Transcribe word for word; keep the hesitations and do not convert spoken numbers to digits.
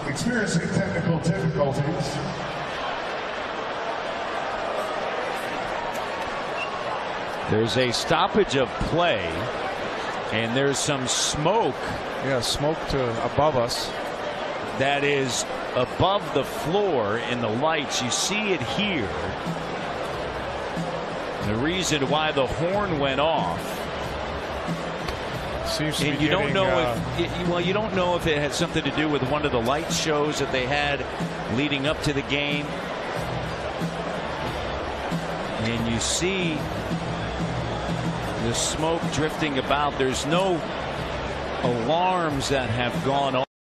experiencing technical difficulties. There's a stoppage of play, and there's some smoke. Yeah, smoke to above us. That is above the floor in the lights. You see it here. The reason why the horn went off. Seems to and be you getting, don't know uh, if well you don't know if it had something to do with one of the light shows that they had leading up to the game. And you see the smoke drifting about. There's no alarms that have gone off.